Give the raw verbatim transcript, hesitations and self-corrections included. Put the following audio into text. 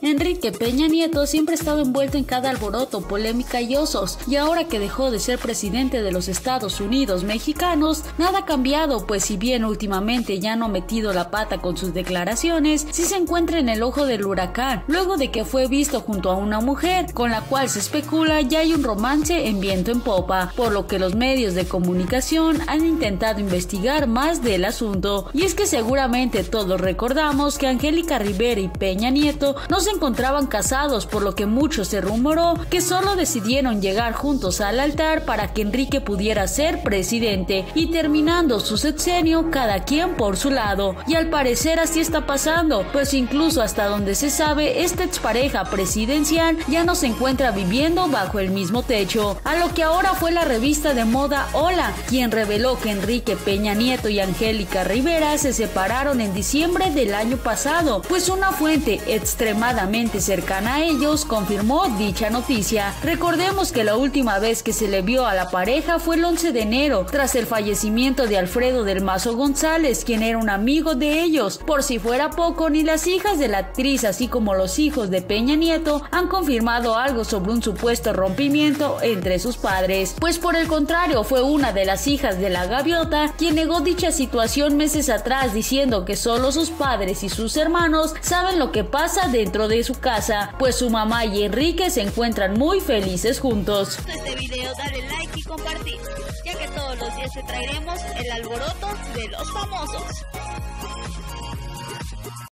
Enrique Peña Nieto siempre estaba envuelto en cada alboroto, polémica y osos, y ahora que dejó de ser presidente de los Estados Unidos mexicanos, nada ha cambiado, pues si bien últimamente ya no ha metido la pata con sus declaraciones, sí se encuentra en el ojo del huracán, luego de que fue visto junto a una mujer, con la cual se especula ya hay un romance en viento en popa, por lo que los medios de comunicación han intentado investigar más del asunto. Y es que seguramente todos recordamos que Angélica Rivera y Peña Nieto no se encontraban casados, por lo que mucho se rumoró que solo decidieron llegar juntos al altar para que Enrique pudiera ser presidente, y terminando su sexenio cada quien por su lado. Y al parecer así está pasando, pues incluso hasta donde se sabe, esta expareja presidencial ya no se encuentra viviendo bajo el mismo techo, a lo que ahora fue la revista de moda Hola quien reveló que Enrique Peña Nieto y Angélica Rivera se separaron en diciembre del año pasado, pues una fuente extremadamente cercana a ellos confirmó dicha noticia. Recordemos que la última vez que se le vio a la pareja fue el once de enero, tras el fallecimiento de Alfredo del Mazo González, quien era un amigo de ellos. Por si fuera poco, ni las hijas de la actriz así como los hijos de Peña Nieto han confirmado algo sobre un supuesto rompimiento entre sus padres, pues por el contrario fue una de las hijas de la gaviota quien negó dicha situación meses atrás, diciendo que solo sus padres y sus hermanos saben lo que pasa dentro de su casa, pues su mamá y Enrique se encuentran muy felices juntos. Este video, dale like y compartir, ya que todos los días te traeremos el alboroto de los famosos.